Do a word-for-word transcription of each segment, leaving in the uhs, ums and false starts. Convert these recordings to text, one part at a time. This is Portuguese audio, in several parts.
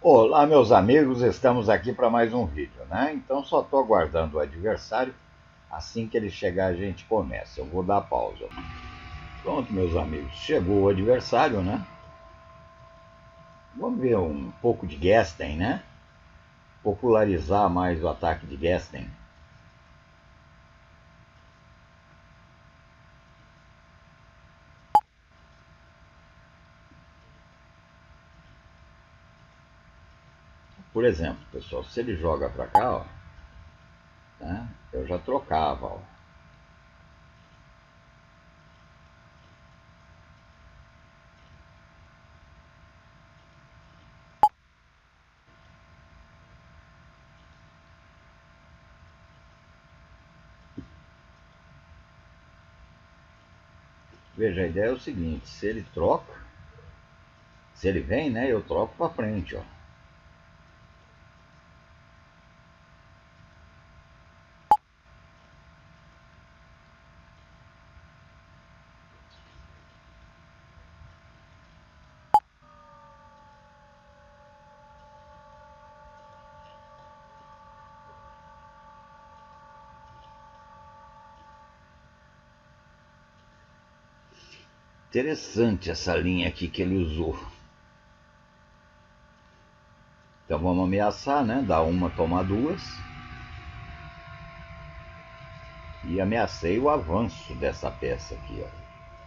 Olá, meus amigos, estamos aqui para mais um vídeo, né? Então só estou aguardando o adversário. Assim que ele chegar, a gente começa. Eu vou dar pausa. Pronto, meus amigos, chegou o adversário, né? Vamos ver um pouco de Gesten, né? Popularizar mais o ataque de Gesten. Por exemplo, pessoal, se ele joga para cá, ó, né? Eu já trocava, ó. Veja, a ideia é o seguinte: se ele troca, se ele vem, né? Eu troco para frente, ó. Interessante essa linha aqui que ele usou. Então vamos ameaçar, né? Dar uma, tomar duas. E ameacei o avanço dessa peça aqui, ó.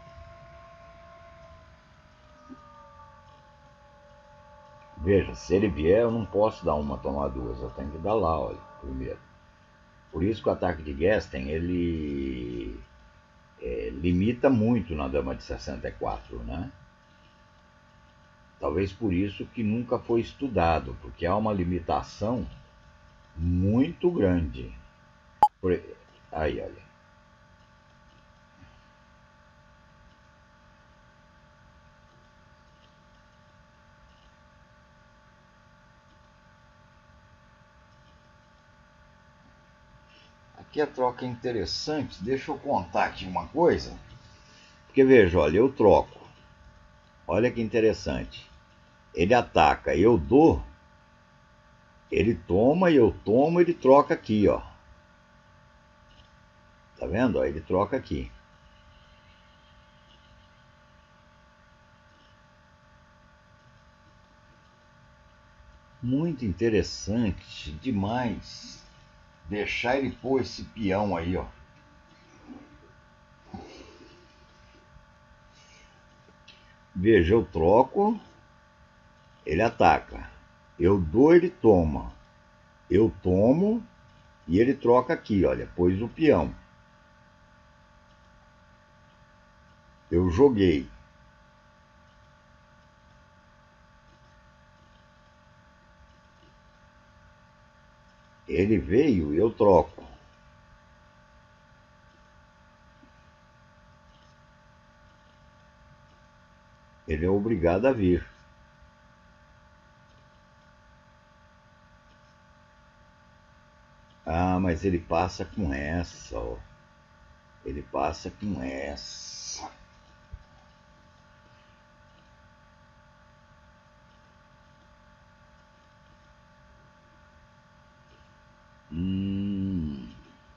Veja, se ele vier, eu não posso dar uma, tomar duas. Eu tenho que dar lá, olha, primeiro. Por isso que o ataque de Gesten, ele é, limita muito na dama de sessenta e quatro, né? Talvez por isso que nunca foi estudado, porque há uma limitação muito grande. Por... Aí, olha. Aqui a troca é interessante. Deixa eu contar aqui uma coisa. Porque veja, olha, eu troco. Olha que interessante. Ele ataca, eu dou, ele toma e eu tomo, ele troca aqui, ó. Tá vendo? Ó, ele troca aqui. Muito interessante demais deixar ele pôr esse peão aí, ó. Veja, eu troco, ele ataca. Eu dou, ele toma. Eu tomo e ele troca aqui, olha, pôs o peão. Eu joguei. Ele veio e eu troco. Ele é obrigado a vir. Ah, mas ele passa com essa, ó. Ele passa com essa. Hum.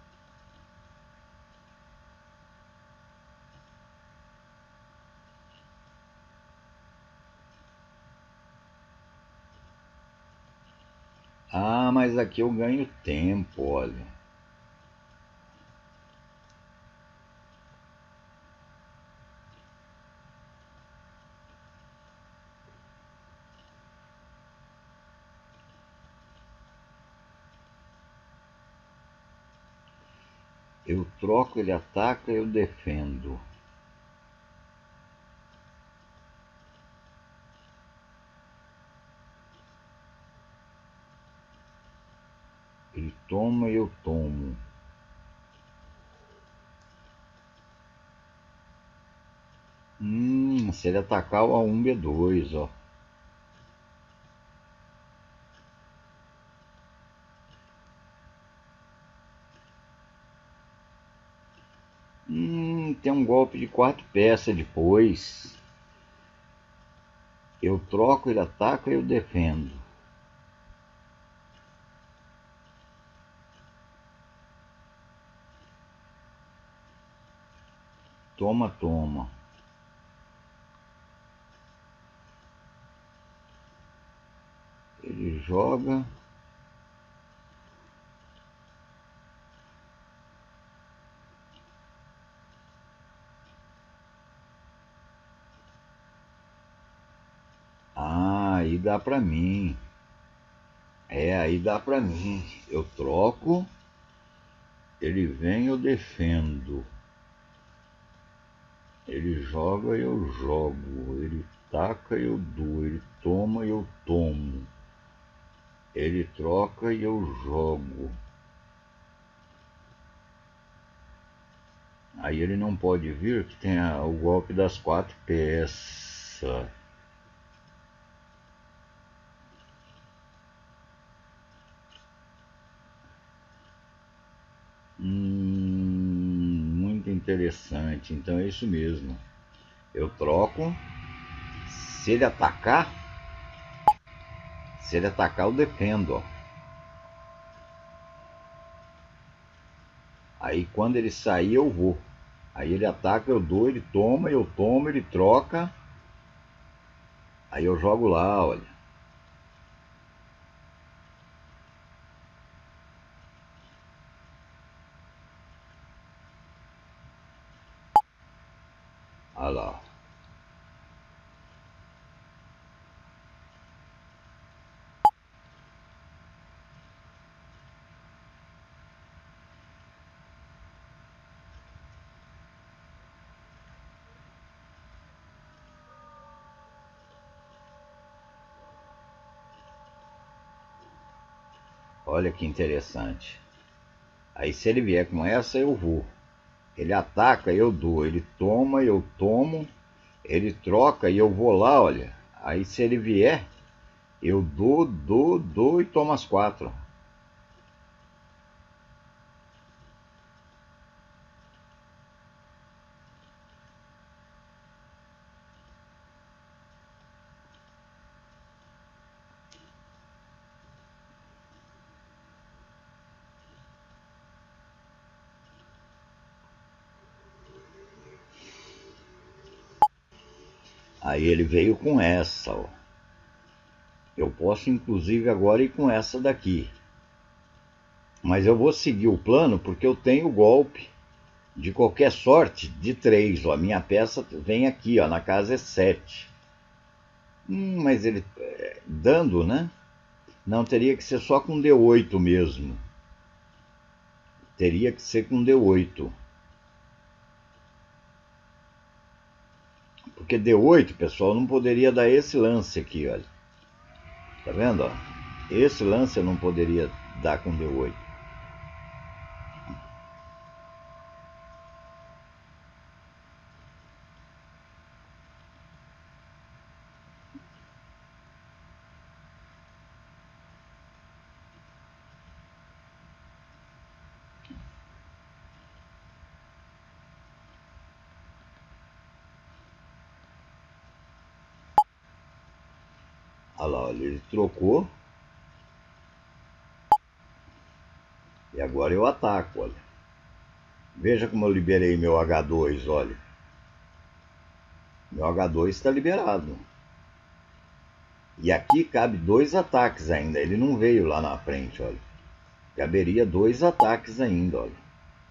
Ah, mas aqui eu ganho tempo, olha. Eu troco, ele ataca, eu defendo. Ele toma e eu tomo. Hum, se ele atacar o A um B dois, ó. Hum, tem um golpe de quatro peças depois. Eu troco, ele ataca e eu defendo. toma, toma. Ele joga. Ah, aí dá pra mim. É, aí dá pra mim. Eu troco. Ele vem, eu defendo. Ele joga, eu jogo. Ele taca, eu dou. Ele toma, eu tomo. Ele troca e eu jogo. Aí ele não pode vir, que tem a, o golpe das quatro peças. Hum, muito interessante. Então é isso mesmo. Eu troco. Se ele atacar, se ele atacar, eu defendo, ó. Aí quando ele sair, eu vou. Aí ele ataca, eu dou, ele toma, eu tomo, ele troca. Aí eu jogo lá, olha. Olha lá. Olha que interessante. Aí se ele vier com essa, eu vou. Ele ataca, eu dou. Ele toma, eu tomo. Ele troca e eu vou lá, olha. Aí se ele vier, eu dou, dou, dou e tomo as quatro. Aí ele veio com essa, ó. Eu posso inclusive agora ir com essa daqui. Mas eu vou seguir o plano porque eu tenho o golpe de qualquer sorte de três. Ó. A minha peça vem aqui, ó, na casa é sete. Hum, mas ele é, dando, né? Não, teria que ser só com D oito mesmo. Teria que ser com D oito. Porque D oito, pessoal, não poderia dar esse lance aqui, olha. Tá vendo, ó? Esse lance eu não poderia dar com D oito. Olha lá, olha, ele trocou. E agora eu ataco, olha. Veja como eu liberei meu H dois, olha. Meu H dois está liberado. E aqui cabe dois ataques ainda. Ele não veio lá na frente, olha. Caberia dois ataques ainda, olha.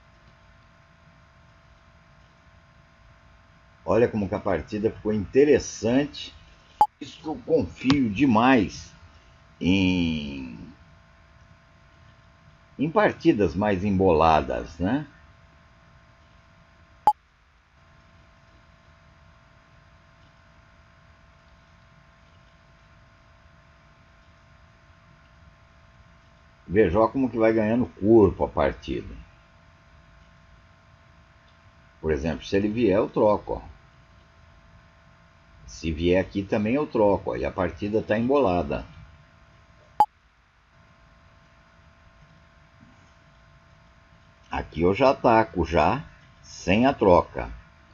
Olha como que a partida ficou interessante. Isso que eu confio demais em, em partidas mais emboladas, né? Veja ó, como que vai ganhando corpo a partida. Por exemplo, se ele vier, eu troco, ó. Se vier aqui também eu troco, ó, e a partida está embolada. Aqui eu já ataco, já, sem a troca.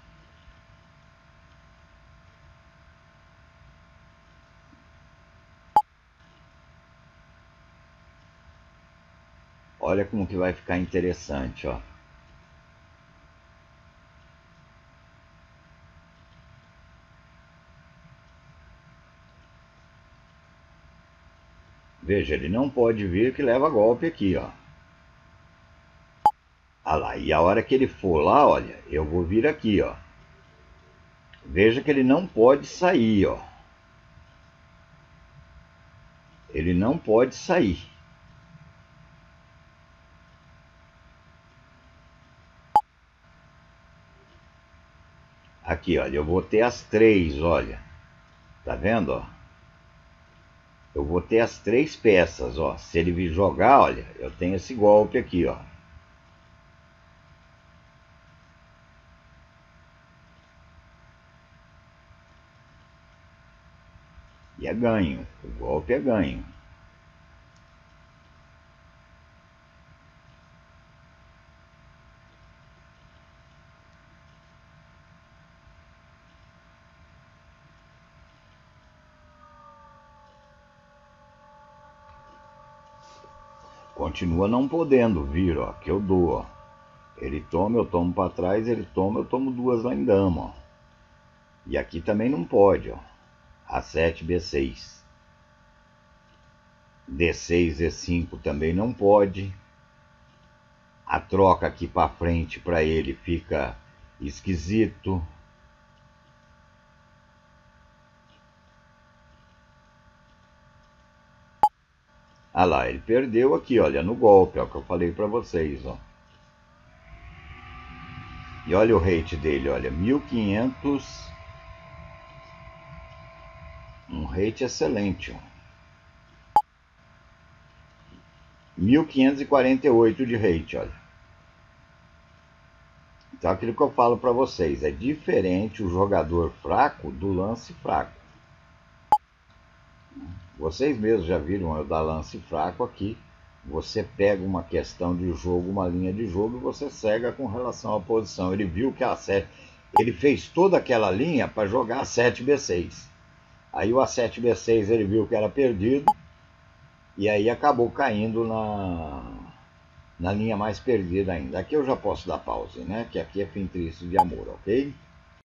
Olha como que vai ficar interessante, ó. Veja, ele não pode vir que leva golpe aqui, ó. Ah lá, e a hora que ele for lá, olha, eu vou vir aqui, ó. Veja que ele não pode sair, ó. Ele não pode sair. Aqui, olha, eu vou ter as três, olha. Tá vendo, ó? Eu vou ter as três peças, ó. Se ele vir jogar, olha, eu tenho esse golpe aqui, ó. E é ganho. O golpe é ganho. Continua não podendo vir, ó, que eu dou, ó. Ele toma, eu tomo para trás, ele toma, eu tomo duas lá em dama, ó. E aqui também não pode, ó. A sete, B seis. D seis, E cinco também não pode. A troca aqui para frente para ele fica esquisito. Ah lá, ele perdeu aqui, olha, no golpe, ó, que eu falei para vocês, ó. E olha o rate dele, olha, mil e quinhentos. Um rate excelente, ó. mil quinhentos e quarenta e oito de rate, olha. Então aquilo que eu falo para vocês, é diferente o jogador fraco do lance fraco. Vocês mesmos já viram eu dar lance fraco aqui. Você pega uma questão de jogo, uma linha de jogo, e você cega com relação à posição. Ele viu que a sete, ele fez toda aquela linha para jogar a sete B seis. Aí o A sete B seis ele viu que era perdido, e aí acabou caindo na, na linha mais perdida ainda. Aqui eu já posso dar pause, né? Que aqui é fim triste de amor, ok?